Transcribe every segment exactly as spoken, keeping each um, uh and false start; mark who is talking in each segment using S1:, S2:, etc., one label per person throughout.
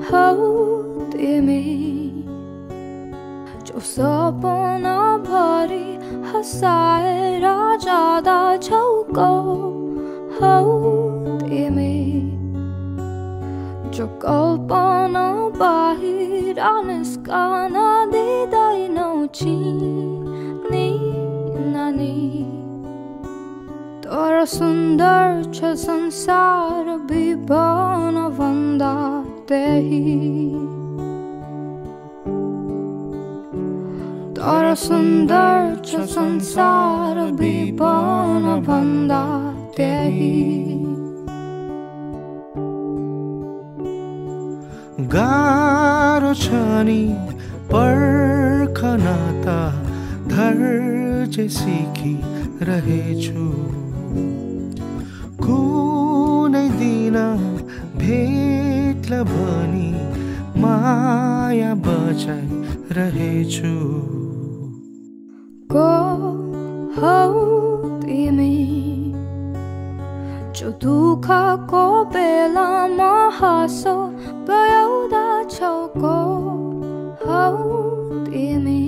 S1: हौ तिमी जो सपना भरि हँसाएर जाँदा छौको हौ तिमी जो कल्पना बाहिर निस्कन दिँदैनौ चिनी नानी तर सुन्दर छ संसार विभन भन्दा त्यही तर सुन्दर छ संसार विभन भन्दा त्यही
S2: गाह्रो छ नि पर्खन त धैर्य सिकिरहेछु कुनै दिन भेट्ला भनी माया बचाइरहेछु
S1: को हौ तिमी जो दुःखको बेलामा हाँसो बयाउँदा छौ को हौ तिमी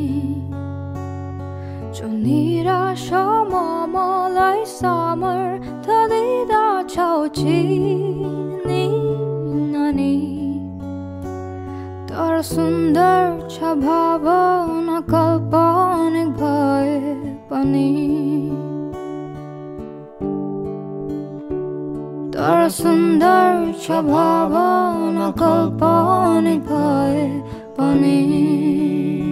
S1: जो निराशामा मलाई सामर्थ दिँदा छौ चिनी नानी तर सुन्दर छ भावना काल्पनिक भए पनि तर सुन्दर छ भावना काल्पनिक भए पनि